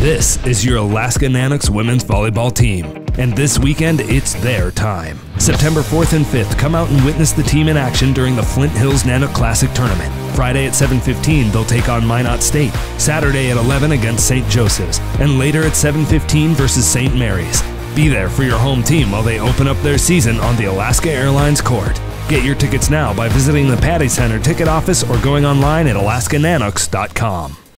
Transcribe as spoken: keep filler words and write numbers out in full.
This is your Alaska Nanook's women's volleyball team, and this weekend it's their time. September fourth and fifth, come out and witness the team in action during the Flint Hills Nanook Classic Tournament. Friday at seven fifteen, they'll take on Minot State. Saturday at eleven against Saint Joseph's, and later at seven fifteen versus Saint Mary's. Be there for your home team while they open up their season on the Alaska Airlines Court. Get your tickets now by visiting the Patty Center ticket office or going online at alaska nanooks dot com.